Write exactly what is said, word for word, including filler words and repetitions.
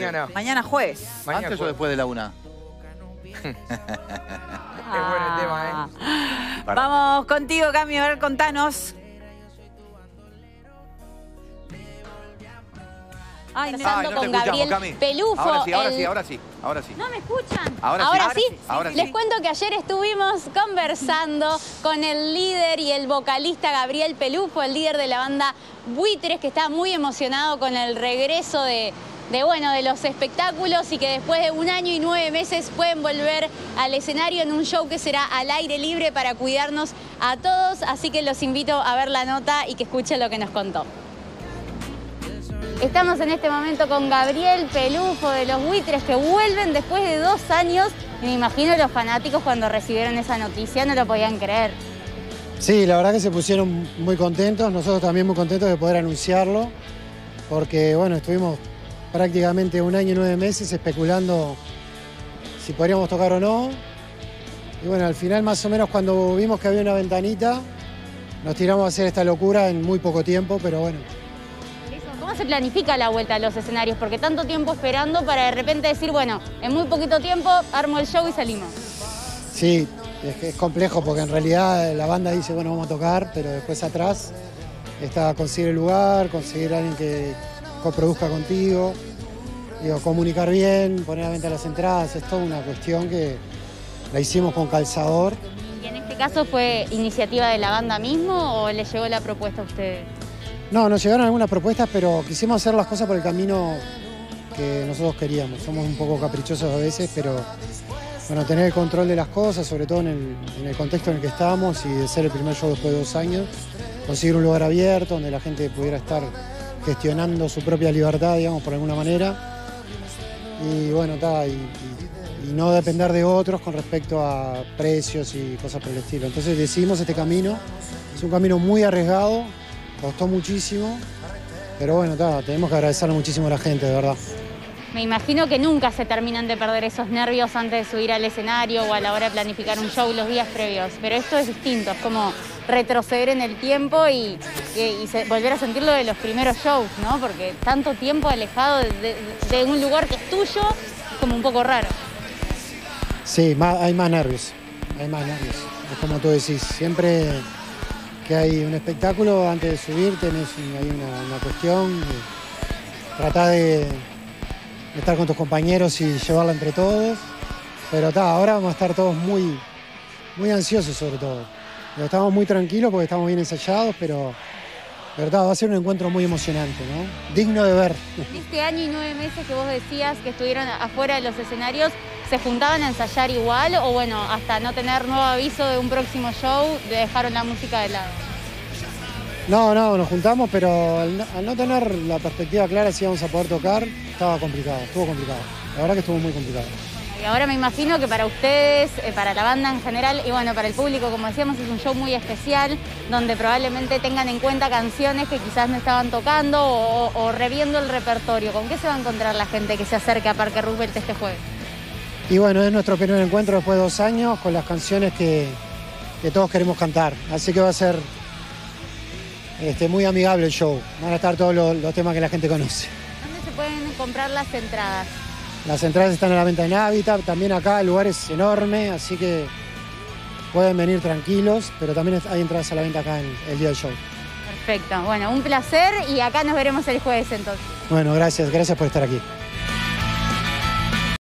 Mañana. Mañana jueves. Mañana ¿Antes jueves. o después de la una? Qué bueno el tema, ¿eh? Para. Vamos contigo, Cami, a ver, contanos. Ay, Ay, mirando no te con escuchamos, Gabriel Cami. Pelufo. Ahora sí, ahora el- sí, ahora sí, ahora sí. ¿No me escuchan? Ahora sí. sí. sí, ahora Les sí. cuento que ayer estuvimos conversando con el líder y el vocalista Gabriel Pelufo, el líder de la banda Buitres, que está muy emocionado con el regreso de, de, bueno, de los espectáculos y que después de un año y nueve meses pueden volver al escenario en un show que será al aire libre para cuidarnos a todos. Así que los invito a ver la nota y que escuchen lo que nos contó. Estamos en este momento con Gabriel Pelufo de los Buitres, que vuelven después de dos años. Me imagino los fanáticos cuando recibieron esa noticia no lo podían creer. Sí, la verdad que se pusieron muy contentos, nosotros también muy contentos de poder anunciarlo, porque bueno, estuvimos prácticamente un año y nueve meses especulando si podríamos tocar o no. Y bueno, al final más o menos cuando vimos que había una ventanita, nos tiramos a hacer esta locura en muy poco tiempo, pero bueno. ¿Cómo se planifica la vuelta a los escenarios? Porque tanto tiempo esperando para de repente decir, bueno, en muy poquito tiempo armo el show y salimos. Sí, es que es complejo porque en realidad la banda dice, bueno, vamos a tocar, pero después atrás está conseguir el lugar, conseguir a alguien que coproduzca contigo, digo, comunicar bien, poner a venta las entradas, es toda una cuestión que la hicimos con calzador. ¿Y en este caso fue iniciativa de la banda mismo o le llegó la propuesta a ustedes? No, nos llegaron algunas propuestas, pero quisimos hacer las cosas por el camino que nosotros queríamos. Somos un poco caprichosos a veces, pero bueno, tener el control de las cosas, sobre todo en el, en el contexto en el que estamos y de ser el primer show después de dos años, conseguir un lugar abierto donde la gente pudiera estar gestionando su propia libertad, digamos, por alguna manera. Y bueno, ta, y, y, y no depender de otros con respecto a precios y cosas por el estilo. Entonces decidimos este camino. Es un camino muy arriesgado. Costó muchísimo, pero bueno, ta, tenemos que agradecerle muchísimo a la gente, de verdad. Me imagino que nunca se terminan de perder esos nervios antes de subir al escenario o a la hora de planificar un show los días previos, pero esto es distinto, es como retroceder en el tiempo y, y, y se, volver a sentir lo de los primeros shows, ¿no? Porque tanto tiempo alejado de, de, de un lugar que es tuyo es como un poco raro. Sí, más, hay más nervios, hay más nervios, es como tú decís, siempre que hay un espectáculo, antes de subir tenés un, hay una, una cuestión, tratá de, de estar con tus compañeros y llevarla entre todos, pero ta, ahora vamos a estar todos muy, muy ansiosos sobre todo. Pero estamos muy tranquilos porque estamos bien ensayados, pero, pero ta, va a ser un encuentro muy emocionante, ¿no? Digno de ver. Este año y nueve meses que vos decías que estuvieron afuera de los escenarios, ¿se juntaban a ensayar igual o bueno, hasta no tener nuevo aviso de un próximo show, dejaron la música de lado? No, no, nos juntamos, pero al no, al no tener la perspectiva clara si íbamos a poder tocar, estaba complicado, estuvo complicado. La verdad que estuvo muy complicado. Y ahora me imagino que para ustedes, para la banda en general y bueno, para el público, como decíamos, es un show muy especial, donde probablemente tengan en cuenta canciones que quizás no estaban tocando o, o reviendo el repertorio. ¿Con qué se va a encontrar la gente que se acerque a Parque Roosevelt este jueves? Y bueno, es nuestro primer encuentro después de dos años con las canciones que, que todos queremos cantar. Así que va a ser este, muy amigable el show. Van a estar todos los, los temas que la gente conoce. ¿Dónde se pueden comprar las entradas? Las entradas están a la venta en Habitat, también acá el lugar es enorme, así que pueden venir tranquilos, pero también hay entradas a la venta acá en el día del show. Perfecto, bueno, un placer y acá nos veremos el jueves entonces. Bueno, gracias, gracias por estar aquí.